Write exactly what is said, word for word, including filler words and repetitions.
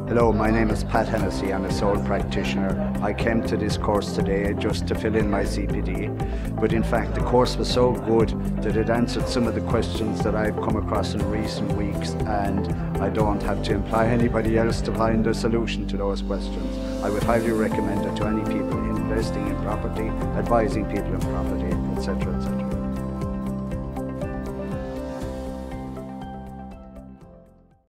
Hello, my name is Pat Hennessy. I'm a sole practitioner. I came to this course today just to fill in my C P D, but in fact the course was so good that it answered some of the questions that I've come across in recent weeks, and I don't have to imply anybody else to find a solution to those questions. I would highly recommend it to any people investing in property, advising people in property, et cetera, et cetera.